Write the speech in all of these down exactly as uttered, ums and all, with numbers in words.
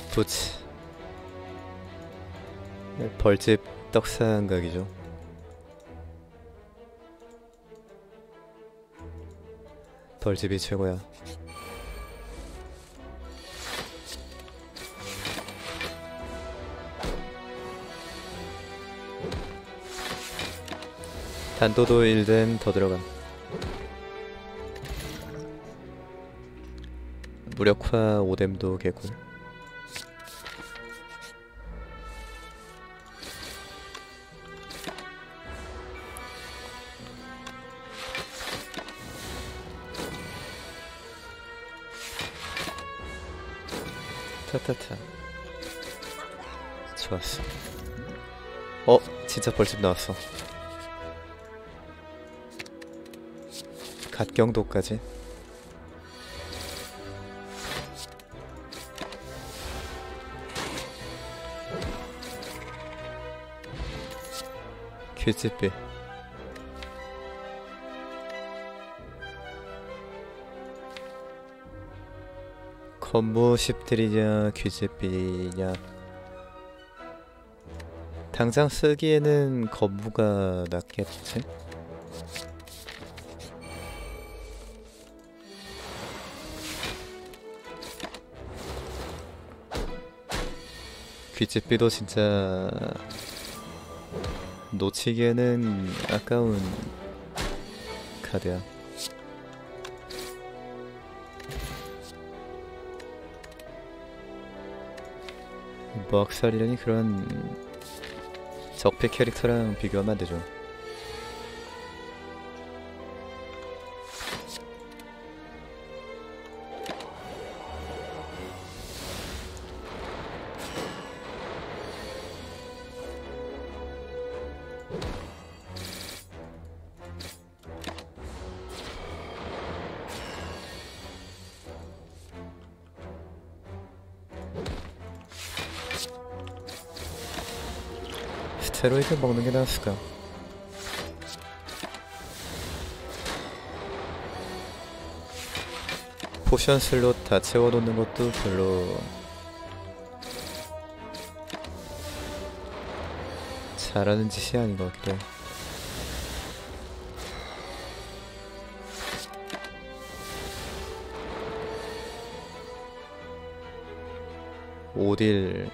부츠. 벌집 떡상각이죠. 벌집이 최고야. 단도도 일 뎀 더 들어감. 무력화 오 뎀도 개꿀. 타타타. 좋았어. 어? 진짜 벌집 나왔어. 갓경도까지. 퀴즈비. 건무 십들이냐 퀴즈비냐. 당장 쓰기에는 건무가 낫겠지? 퀴즈비도 진짜 놓치기에는 아까운 카드야. 먹살이라니 그런 적폐 캐릭터랑 비교하면 안되죠. 스테로이드 먹는 게 나았을까? 포션 슬롯 다 채워놓는 것도 별로 잘하는 짓이 아닌 것 같기도 해. 오 딜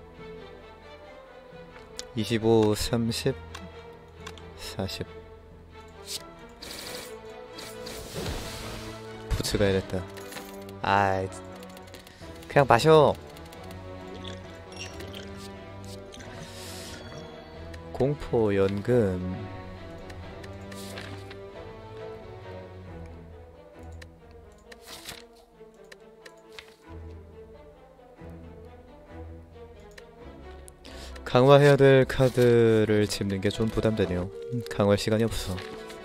이십오, 삼십, 사십. 부츠 가야겠다. 아이, 그냥 마셔. 공포, 연금. 강화해야 될 카드를 집는 게 좀 부담되네요. 강화할 시간이 없어.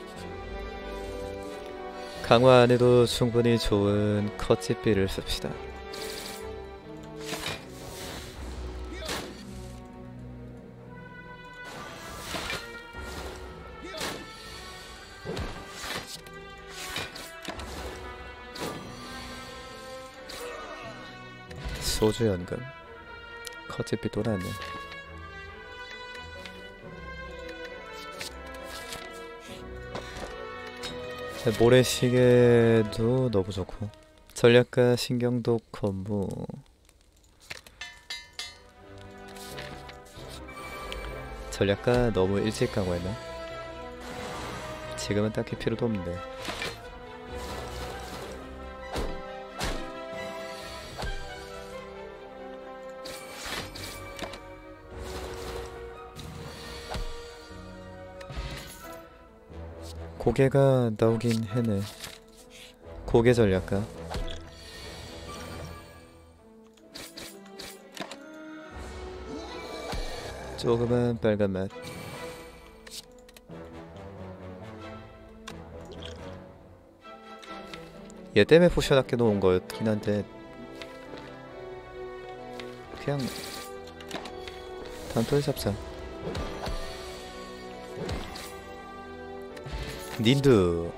강화 안 해도 충분히 좋은 컷집비를 씁시다. 소주 연금. 컷집비 또 나왔네. 모래시계도 너무 좋고. 전략가 신경독 건무. 전략가 너무 일찍 강화했나? 지금은 딱히 필요도 없는데. 고개가 나오긴 해네. 고개 전략가. 조그만 빨간 맛. 얘 때문에 포션 아껴 놓은 거였긴 한데 그냥 단토에 잡자. 닌두.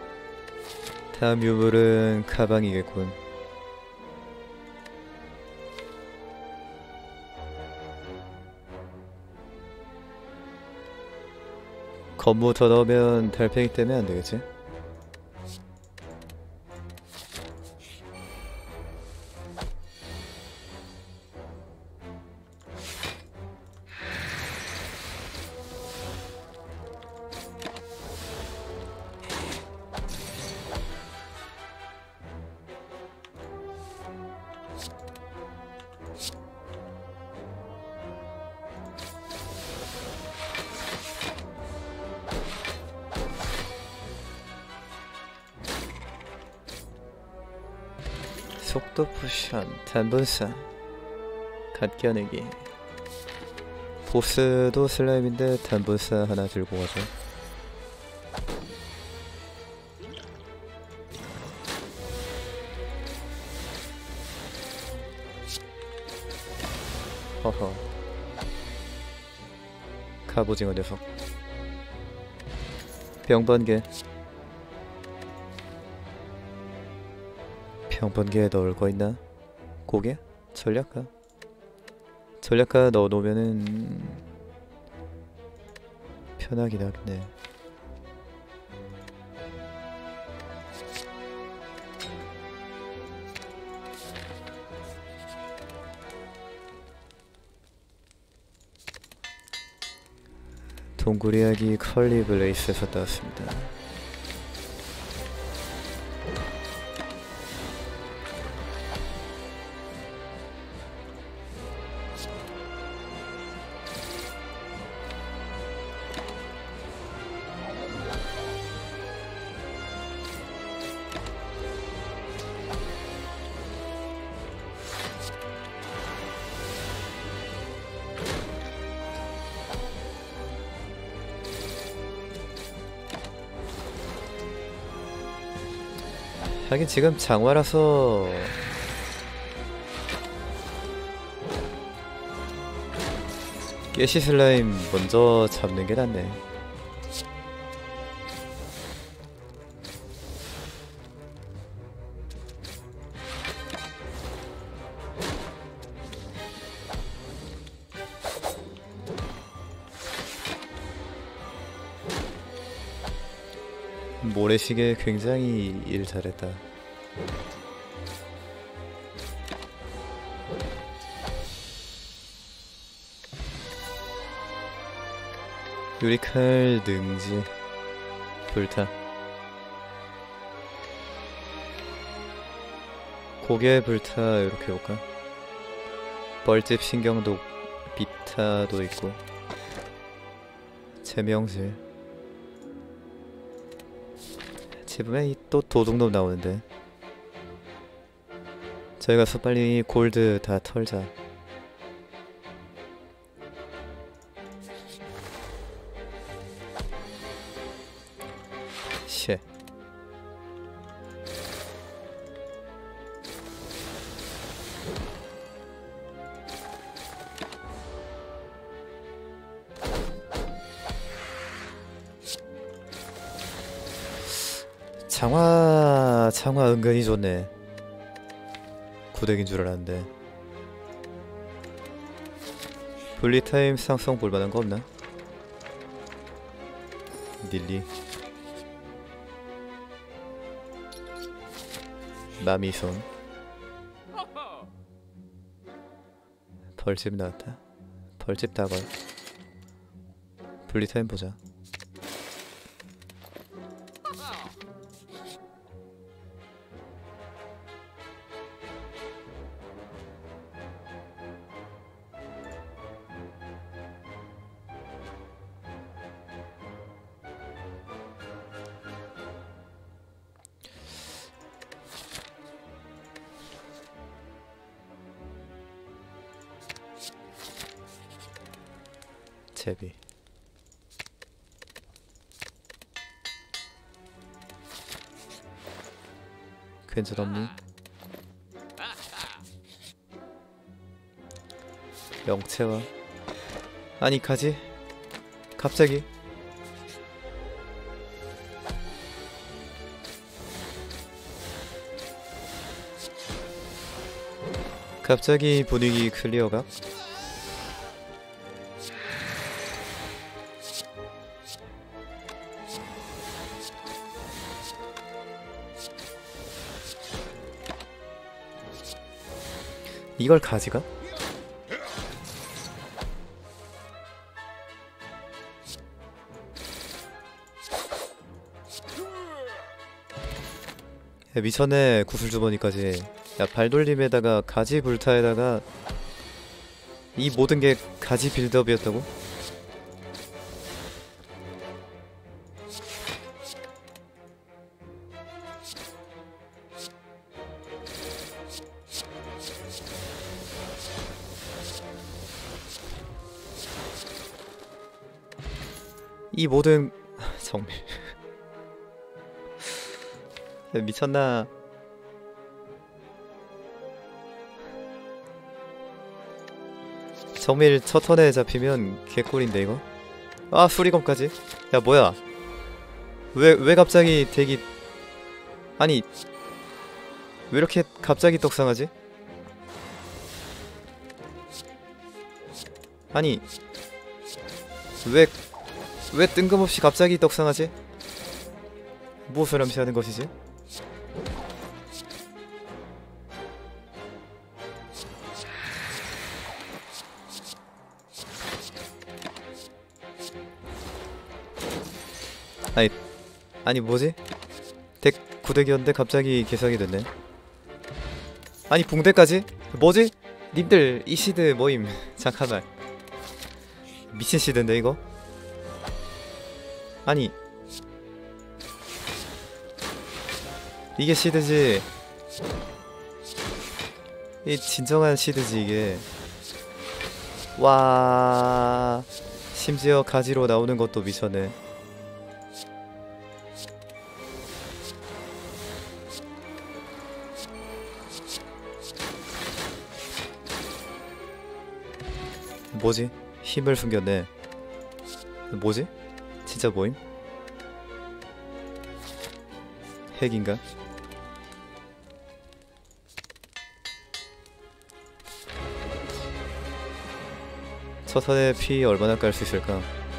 다음 유물은 가방이겠군. 건무 더 넣으면 달팽이 때문에 안 되겠지? 속도 포션, 단분사, 갓 겨내기. 보스도 슬라임인데 단분사 하나 들고 가죠. 허허. 갑오징어 녀석. 병번개. 병번개에 넣을 거 있나? 고개? 전략가? 전략가 넣어놓으면은 편하긴 하겠네. 동굴 이야기 컬리 블레이스에서 따왔습니다. 하긴 지금 장화라서 깨시 슬라임 먼저 잡는 게 낫네. 모래시계 굉장히 일 잘했다. 유리칼 능지 불타. 고개 불타 이렇게 해볼까? 벌집 신경독 비타도 있고 제명질. 집에 또 도둑놈 나오는데 저희 가서 빨리 골드 다 털자. 쉣. 장화, 장화 은근히 좋네. 구덱인 줄 알았는데. 분리타임 상성 볼만한 거 없나? 닐리 마미손. 벌집 나왔다. 벌집 다걸. 분리타임 보자. 제비. 괜찮없니? 영채와 아니 가지? 갑자기? 갑자기 분위기 클리어가? 이걸 가지가? 야, 미쳤네. 구슬주머니까지. 야, 발돌림에다가 가지 불타에다가 이 모든 게 가지 빌드업이었다고? 이 모든 정밀 야, 미쳤나. 정밀 첫 턴에 잡히면 개꿀인데 이거? 아 수리검까지? 야 뭐야 왜, 왜 갑자기 대기 아니 왜 이렇게 갑자기 떡상하지? 아니 왜 왜 뜬금없이 갑자기 떡상하지? 무엇을 암시하는 것이지? 아니 아니 뭐지? 덱 구덱이었는데 갑자기 개사기 됐네. 아니 붕대까지? 뭐지? 님들 이 시드 모임 잠깐만 미친 시드인데 이거? 아니 이게 시드지. 이 진정한 시드지 이게. 와 심지어 가지로 나오는 것도 미쳤네. 뭐지? 힘을 숨겼네. 뭐지? 진짜 뭐임? 핵인가? 첫 턴에 피 얼마나 깔 수 있을까?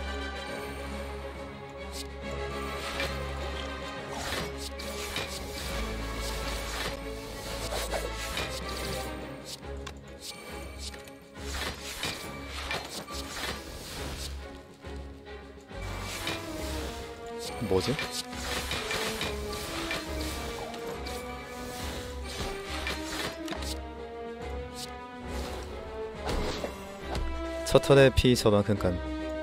뭐지? 첫 턴에 피 저만큼 간.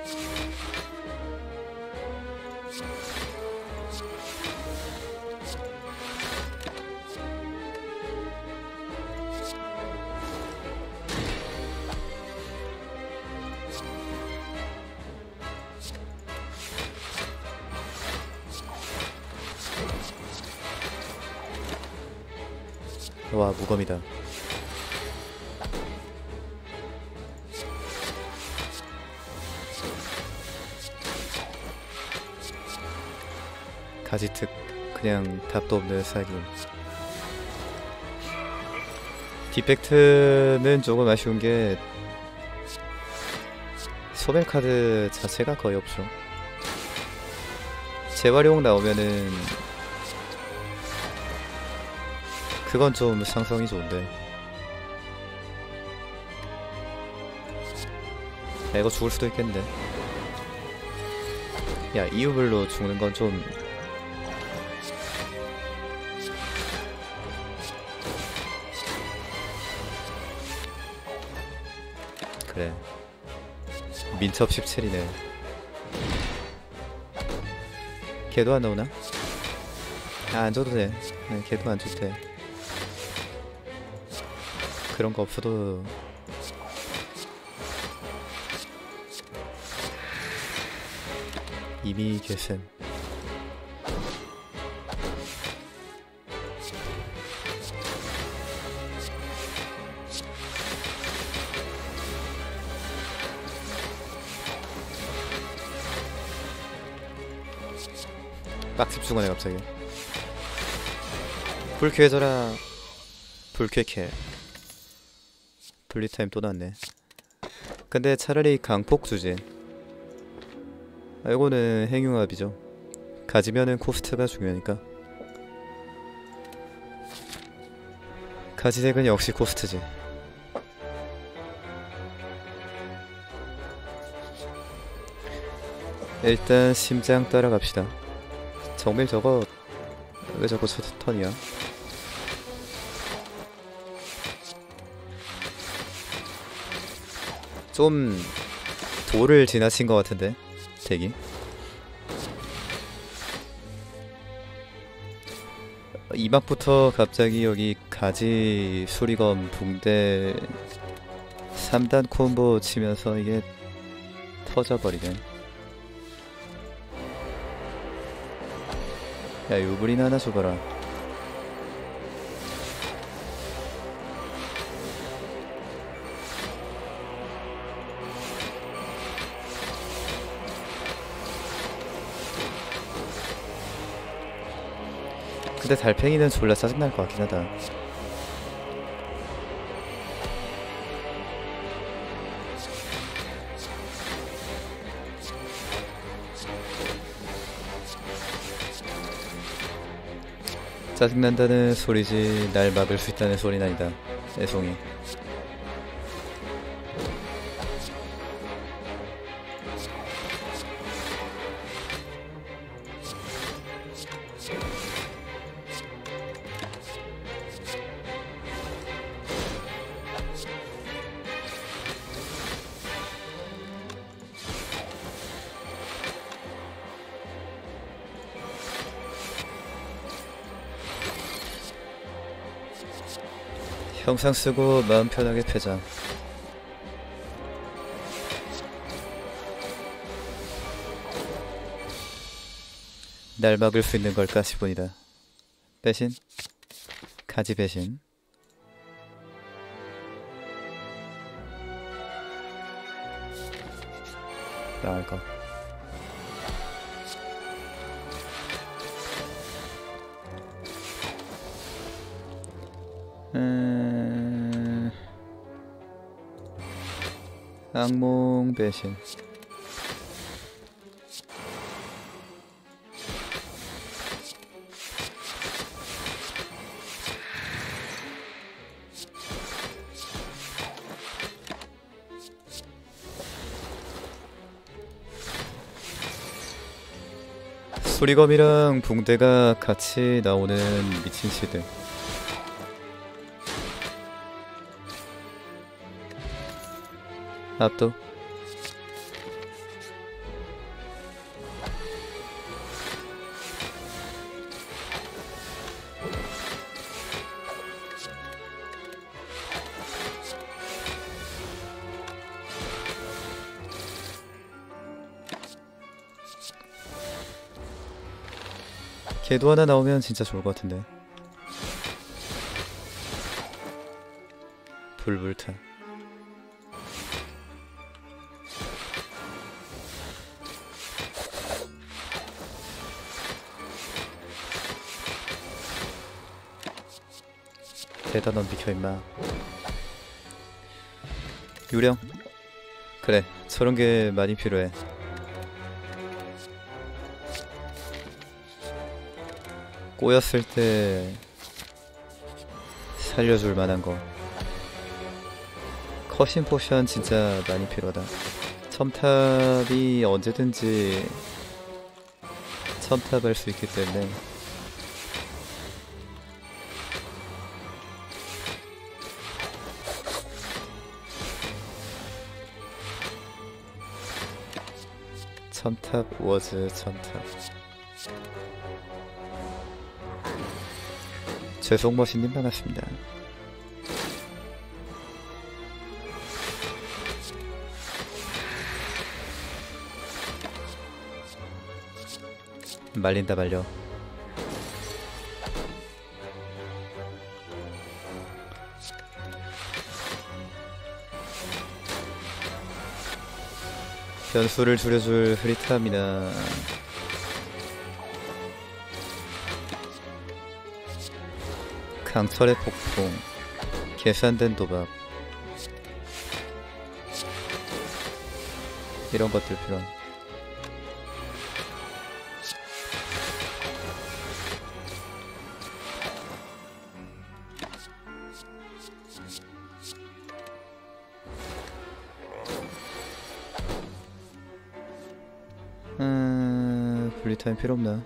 와 무검이다. 가지특 그냥 답도 없는 사기. 디펙트는 조금 아쉬운게 소멸 카드 자체가 거의 없죠. 재활용 나오면은 그건 좀 상성이 좋은데. 야 이거 죽을 수도 있겠는데. 야 이유별로 죽는 건 좀 그래. 민첩 십칠이네. 걔도 안 나오나? 아 안줘도 돼. 네, 걔도 안 줘도 돼. 그런 거 없어도 이미 계셈. 빡 집중하네 갑자기. 불쾌해져라. 불쾌캐. 분리타임 또 났네. 근데 차라리 강폭 주지. 아, 이거는 행용합이죠. 가지면은 코스트가 중요하니까. 가지덱은 역시 코스트지. 일단 심장 따라갑시다. 정밀 저거 왜 자꾸 첫 턴이야? 좀 도를 지나친 것 같은데 대기. 이 막부터 갑자기 여기 가지 수리검 붕대 삼 단 콤보 치면서 이게 터져버리네. 야, 유불이나 하나 줘봐라. 근데 달팽이는 졸라 짜증날 것 같긴 하다. 짜증난다는 소리지 날 막을 수 있다는 소리는 아니다. 애송이. 형상 쓰고 마음 편하게 패자. 날 막을 수 있는 걸까 싶으이다. 배신? 가지 배신. 나을 거. 음... 악몽 배신. 수리검이랑 붕대가 같이 나오는 미친 시들. 압도. 걔도 하나 나오면 진짜 좋을 것 같은데. 불불타. 대다 넌 비켜 임마. 유령. 그래, 저런 게 많이 필요해. 꼬였을 때 살려줄 만한 거. 컷신 포션 진짜 많이 필요하다. 첨탑이 언제든지 첨탑할 수 있기 때문에. 첨탑 워즈 첨탑. 죄송머신님 반갑습니다. 말린다 말려. 변수를 줄여줄 흐릿함이나 강철의 폭풍, 계산된 도박 이런 것들 필요한. 음... 타임 필요 없나?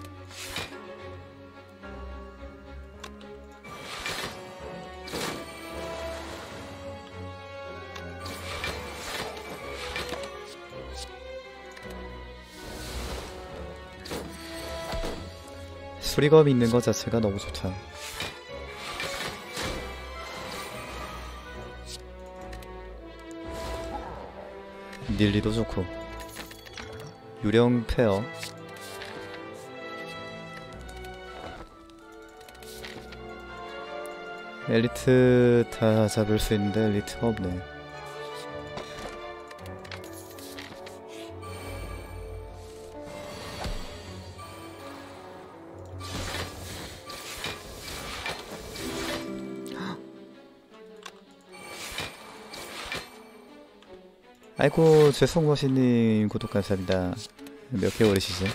수리검 있는 것 자체가 너무 좋다. 닐리도 좋고. 유령 페어. 엘리트 다 잡을 수 있는데 엘리트가 없네. 아이고 죄송머신님 구독 감사합니다. 몇 개월이시지?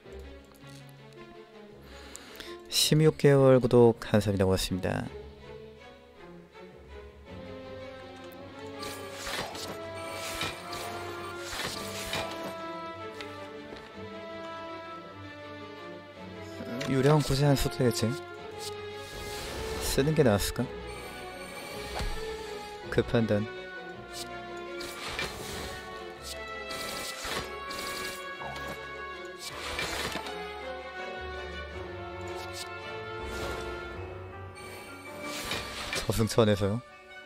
십육 개월 구독 감사합니다. 고맙습니다. 유령 굳이 안 써도 되겠지? 쓰는 게 나았을까? 그 판단. 저승천에서요?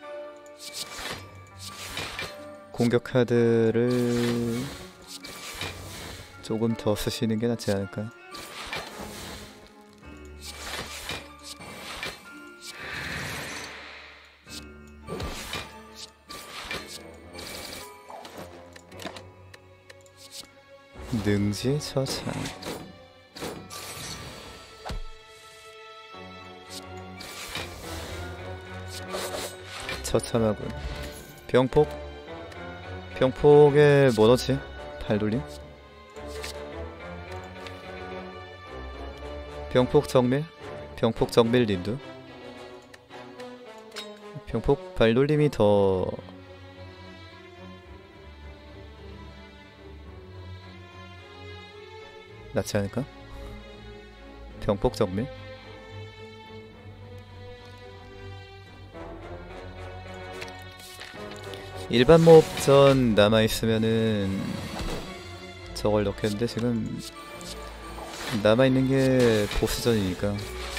공격 카드를 조금 더 쓰시는 게 낫지 않을까? 능지 처참. 처참하군. 병폭? 병폭에 뭐 넣지? 발돌림? 병폭 정밀? 병폭 정밀 린두? 병폭 발돌림이 더 낫지 않을까? 병폭 정밀? 일반 몹전 남아있으면은 저걸 넣겠는데 지금 남아있는 게 보스전이니까.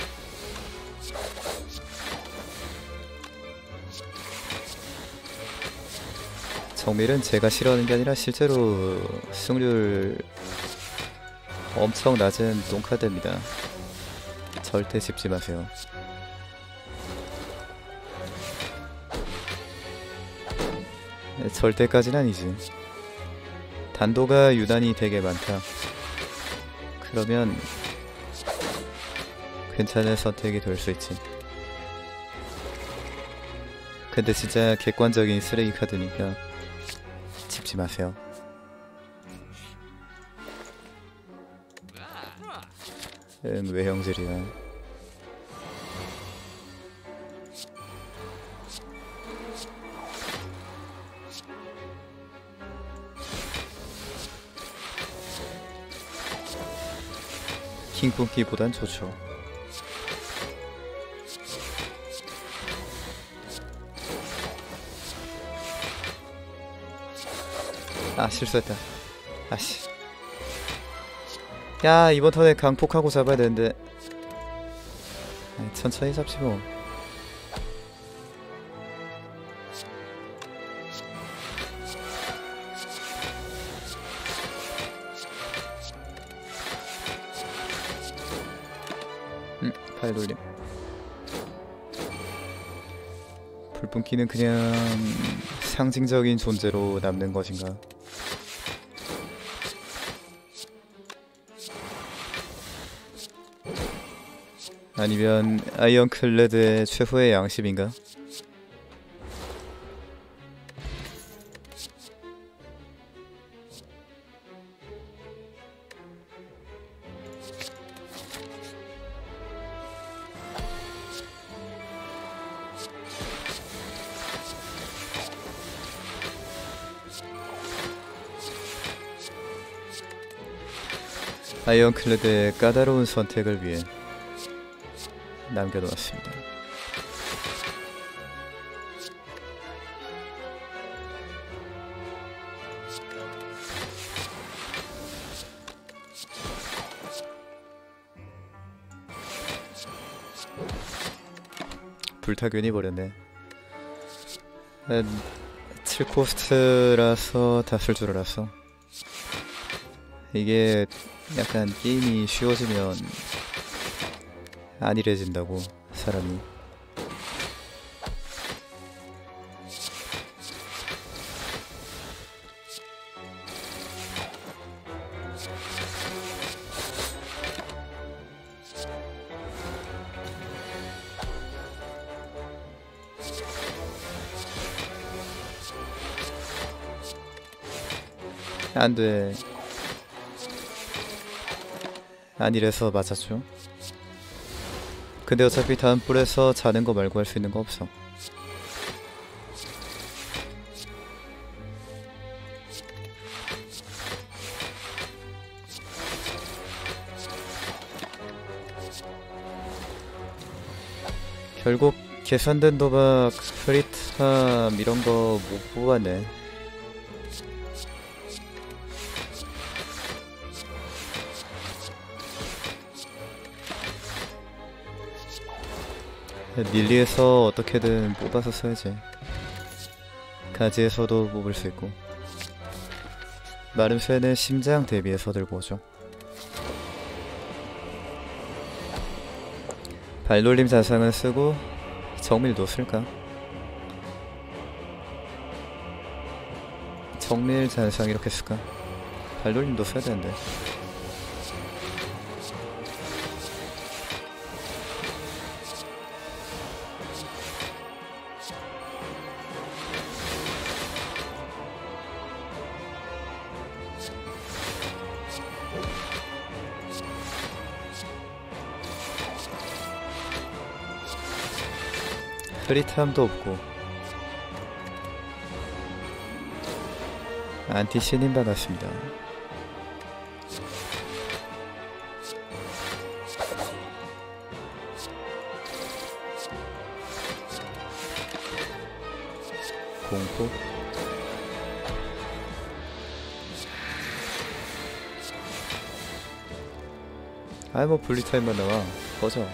정밀은 제가 싫어하는 게 아니라 실제로 승률 엄청 낮은 똥카드입니다. 절대 짚지 마세요. 절대까지는 아니지. 단도가 유난히 되게 많다. 그러면 괜찮은 선택이 될 수 있지. 근데 진짜 객관적인 쓰레기 카드니까 짚지 마세요. 응, 외형질이야. 킹pun키보단 좋죠. 아 실수했다. 아씨. 야 이번 턴에 강폭하고 잡아야 되는데. 아니, 천천히 잡지 뭐. 음, 팔돌림. 불뿜기는 그냥 상징적인 존재로 남는 것인가? 아니면 아이언클레드의 최후의 양심인가? 아이언클레드의 까다로운 선택을 위해 남겨놓았습니다. 불타 괜히 버렸네. 칠 코스트라서 다 쓸 줄 알았어. 이게 약간 게임이 쉬워지면 안일해진다고 사람이. 안돼. 안이래서 맞았죠. 근데 어차피 다음 뿔에서 자는 거 말고 할 수 있는 거 없어. 결국 계산된 도박, 프리탐 이런 거 못 뽑았네. 닐리에서 어떻게든 뽑아서 써야지. 가지에서도 뽑을 수 있고. 마름쇠는 심장 대비해서 들고 오죠. 발놀림 자상은 쓰고 정밀도 쓸까? 정밀 잔상 이렇게 쓸까? 발놀림도 써야 되는데. 프리탐도 없고 안티 신임 받았습니다. 공포 아이 뭐 분리타임만 나와. 꺼져.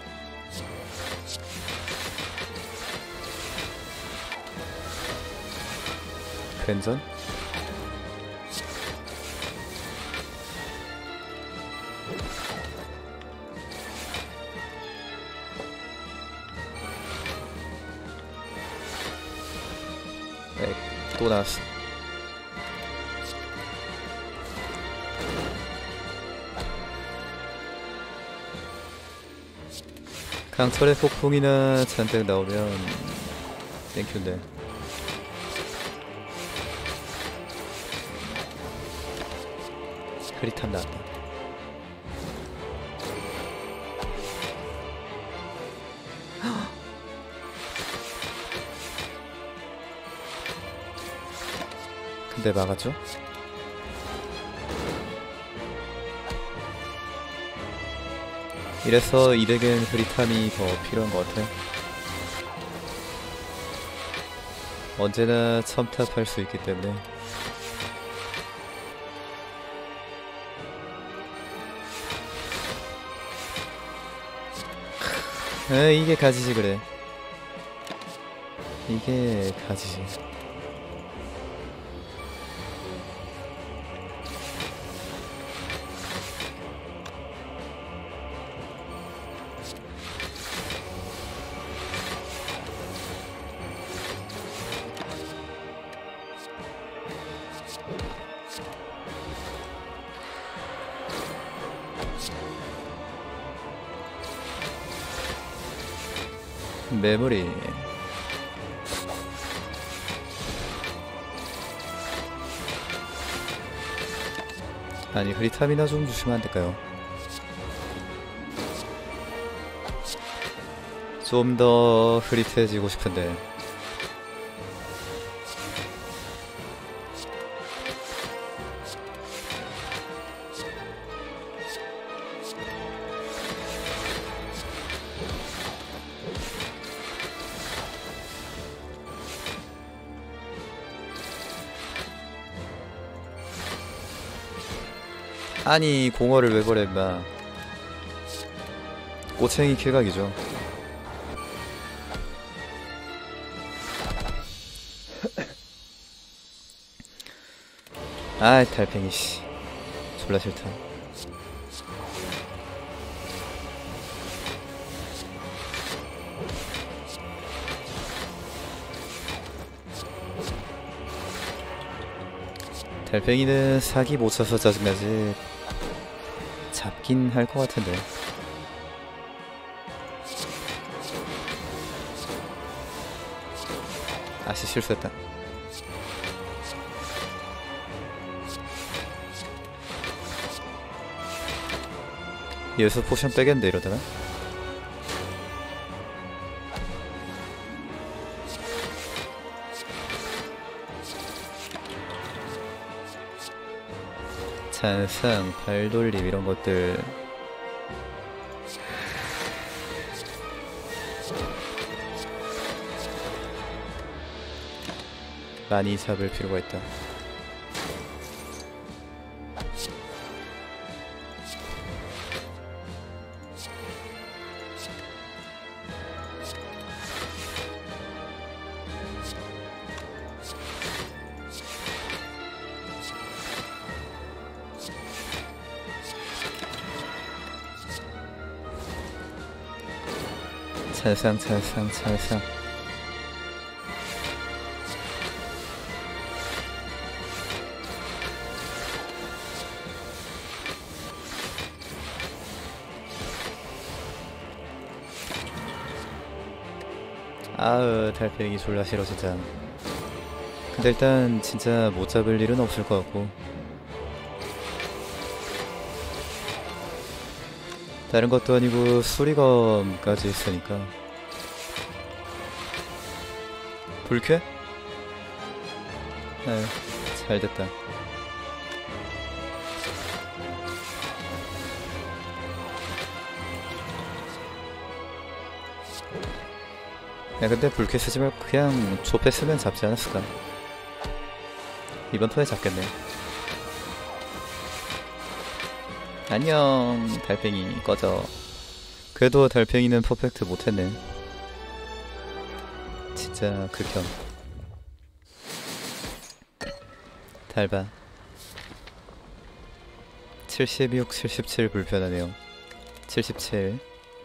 벤전? 네, 또 나왔어. 강철의 폭풍이나 잔뜩 나오면 땡큐인데. 크리탐 나왔다. 근데 막았죠? 이래서 이 덱은 크리탐이 더 필요한 것 같아. 언제나 첨탑할 수 있기 때문에. 아, 이게 가지지 그래. 이게 가지지. 메모리. 아니 흐리탐이나 좀 주시면 안될까요? 좀 더 흐릿해지고 싶은데. 아니 공허를 왜 버려 임마. 꼬챙이 킬각이죠. 아이 달팽이 씨 졸라 싫다. 달팽이는 사기 못 쳐서 짜증나지 잡긴 할 것 같은데. 아씨 실수했다. 여기서 포션 빼겠는데 이러다가. 잔상, 발돌림 이런 것들 많이 잡을 필요가 있다. 찰상 찰상 찰상. 아으 달팽이 졸라 싫어 진짜. 근데 일단 진짜 못 잡을 일은 없을 것 같고 다른 것도 아니고 수리검까지 있으니까. 불쾌? 아유 잘됐다. 야 근데 불쾌 쓰지 말고 그냥 조패 쓰면 잡지 않았을까? 이번 턴에 잡겠네. 안녕 달팽이 꺼져. 그래도 달팽이는 퍼펙트 못했네 진짜 극혐. 달바 칠십육, 칠십칠 불편하네요. 칠십칠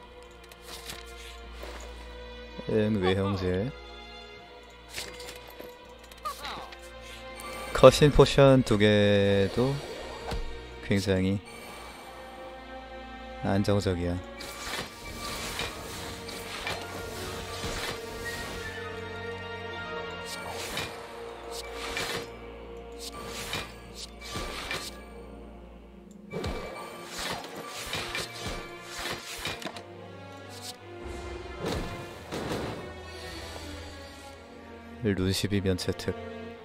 응 외형질. 컷신 포션 두 개도 굉장히 안정적이야. 루시비 면체특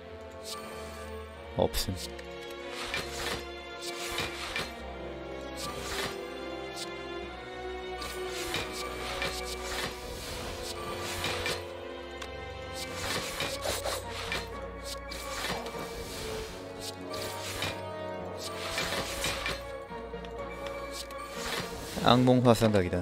없음. 악몽 화상각이다.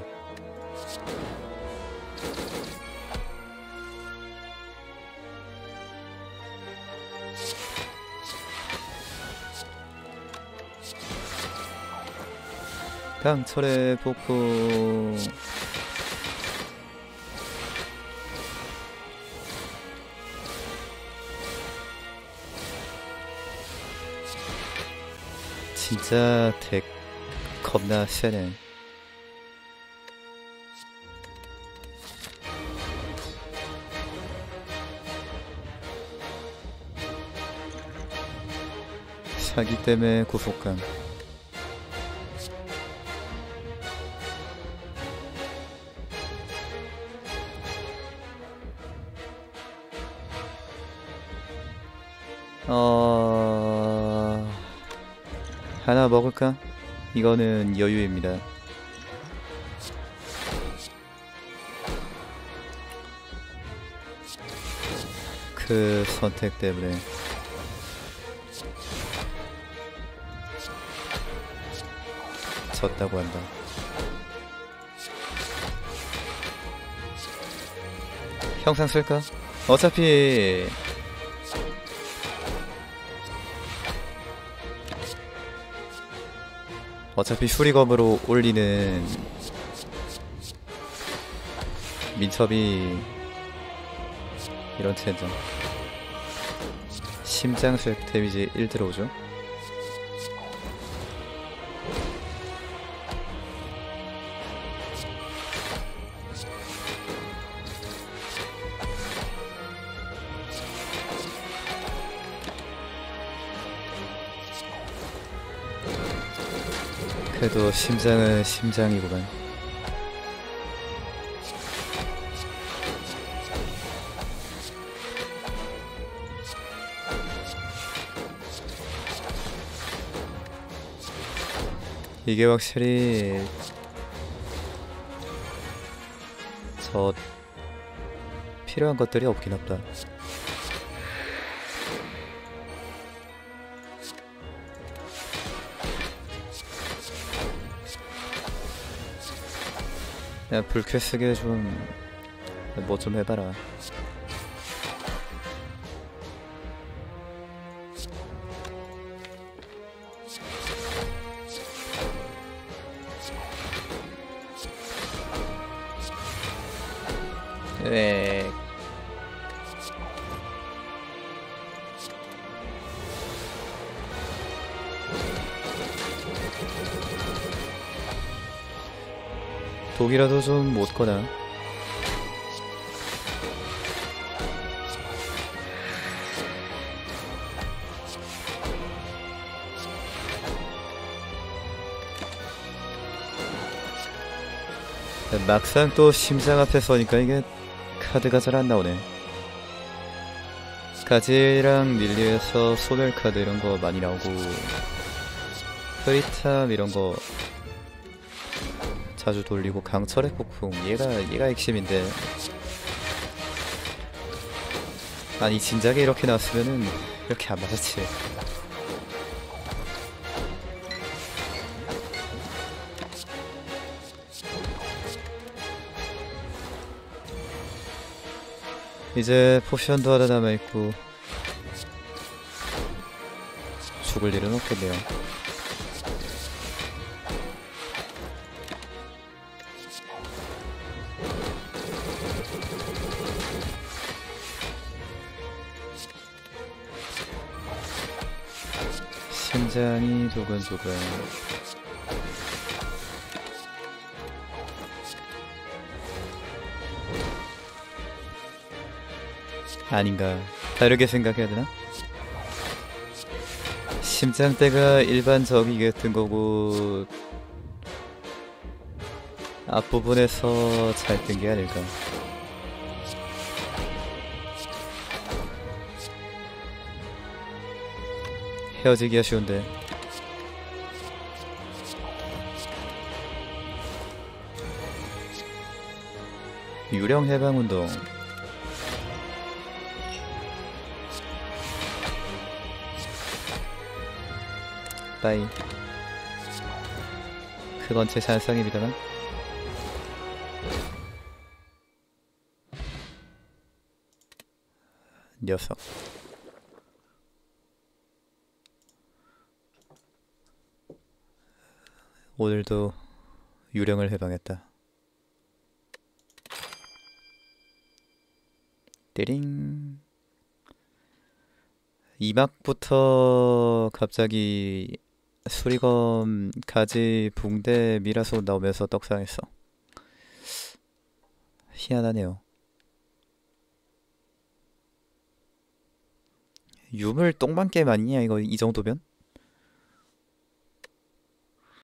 강철의 폭풍. 진짜 덱 겁나 세네. 사기 때문에 구속감. 어... 하나 먹을까? 이거는 여유입니다. 그 선택 때문에. 졌다고 한다. 형상 쓸까? 어차피 어차피 수리검으로 올리는 민첩이 이런 체전 심장 수액 데미지 일 들어오죠. 그래도 심장은 심장이구만. 이게 확실히 저 필요한 것들이 없긴 없다. 야, 불쾌 쓰게 좀 뭐 좀 해봐라. 네. 독이라도 좀 못 거나. 막상 또 심장 앞에 서니까 이게 카드가 잘 안 나오네. 가지랑 릴리에서 소멸 카드 이런 거 많이 나오고 흐리탐 이런 거 자주 돌리고 강철의 폭풍 얘가 얘가 핵심인데, 아니 진작에 이렇게 나왔으면은 이렇게 안 맞았지. 이제 포션도 하나 남아있고 죽을 일은 없겠네요. 심장이 조근조근. 아닌가, 다르게 생각해야 되나? 심장대가 일반적이게 뜬 거고 앞부분에서 잘 뜬 게 아닐까. 헤어지기가 쉬운데. 유령 해방운동. 빠이. 그건 제 잔상입니다만. 녀석. 오늘도 유령을 해방했다. 띠링. 이 막부터 갑자기 수리검, 가지, 붕대, 미라솔 나오면서 떡상했어. 희한하네요. 유물 똥만 게임 아니냐 이거, 이 정도면?